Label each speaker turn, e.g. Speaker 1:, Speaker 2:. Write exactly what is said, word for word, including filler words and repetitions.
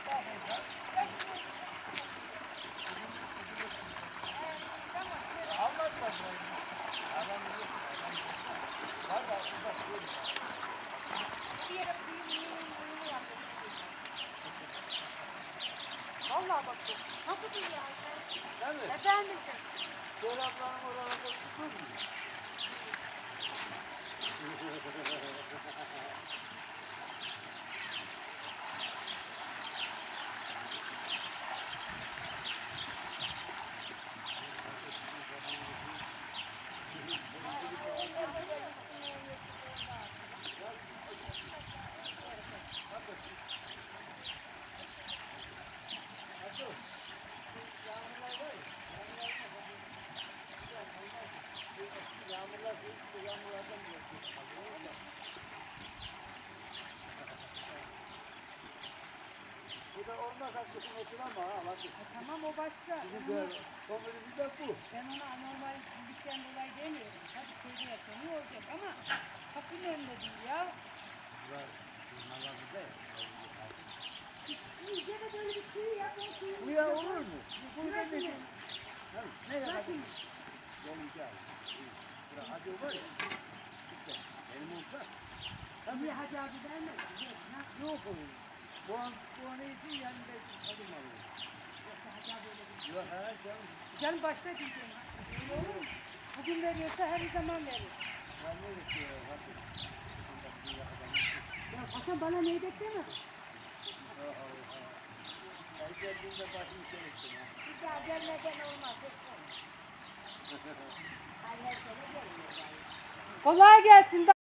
Speaker 1: Vallahi bak bu. Nasıl bir yer? Değil mi? Efendim. Şöyle ablanın oralarda tutur mu? Bu da olmaz haklısın oturama ha. Bak.
Speaker 2: Tamam o başka.
Speaker 1: Komedi bir de bu.
Speaker 2: Ben ona anormal bildikten dolayı demiyorum. Tabii köyde yaşanıyor olacak ama kapının önünde değil ya. İyice de böyle bir kuyu yap.
Speaker 1: Bu ya olur mu? Bu burada ne? Ne yapayım? Yolunca al. Bırak hadi var ya. İşte benim olsa.
Speaker 2: Niye Hacı abi derler?
Speaker 1: Yok olur. Bu an bu an iyisi yanında adım alıyor.
Speaker 2: Yoksa Hacı abi öyle bir
Speaker 1: Yok ha canım.
Speaker 2: Canım başta diyeceğim. Öyle olur mu? Bugün veriyorsa her zaman verir.
Speaker 1: Ben ne bekliyorum? Hadi.
Speaker 2: Ya Hasan bana ne bekleme?
Speaker 1: Her geldiğinde başını çevirsin ha.
Speaker 2: Bir daha gelmeden olmaz. Kolay gelsin.